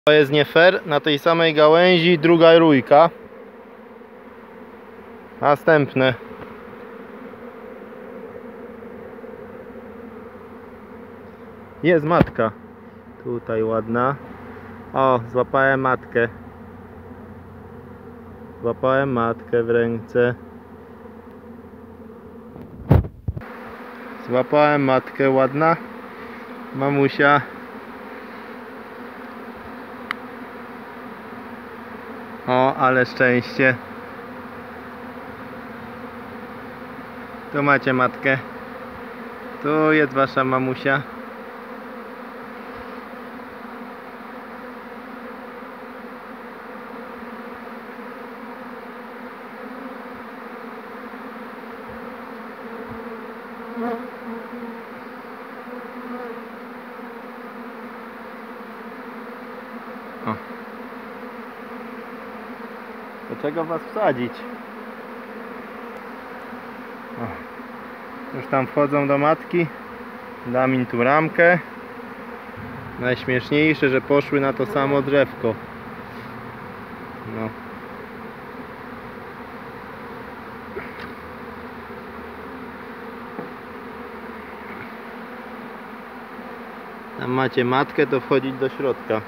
To jest nie fair, na tej samej gałęzi druga rójka. Następne. Jest matka. Tutaj ładna. O, złapałem matkę. Złapałem matkę w ręce. Złapałem matkę, ładna. Mamusia. O, ale szczęście. Tu macie matkę. Tu jest wasza mamusia. O. Do czego was wsadzić? O. Już tam wchodzą do matki. Dam im tu ramkę. Najśmieszniejsze, że poszły na to samo drzewko. No. Tam macie matkę, to wchodzić do środka.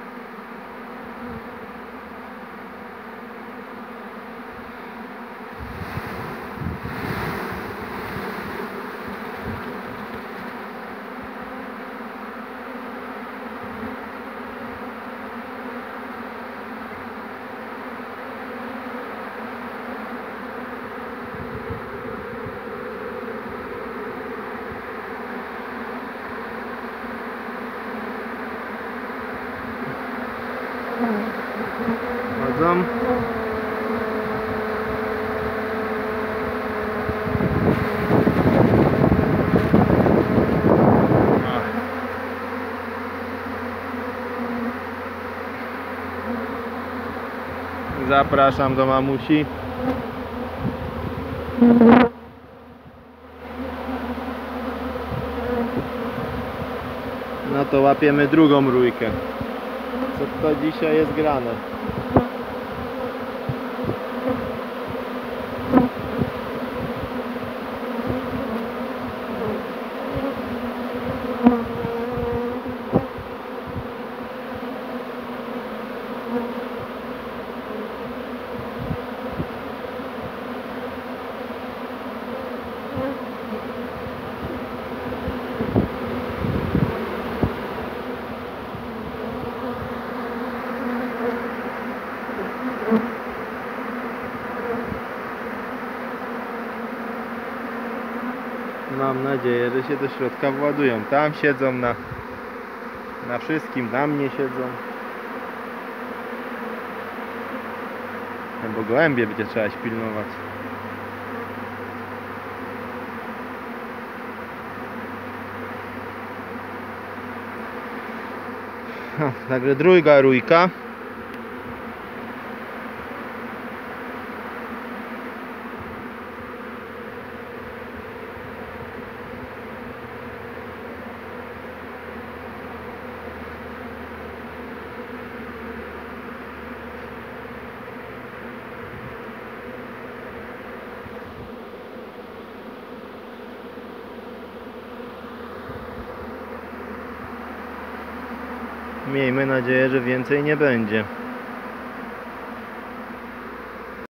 Chodzą. Zapraszam do mamusi. No to łapiemy drugą rójkę. Co to dzisiaj jest grane? Mam nadzieję, że się do środka władują. Tam siedzą na wszystkim, na mnie siedzą. Bo gołębie będzie trzeba pilnować. Także druga rójka. Miejmy nadzieję, że więcej nie będzie.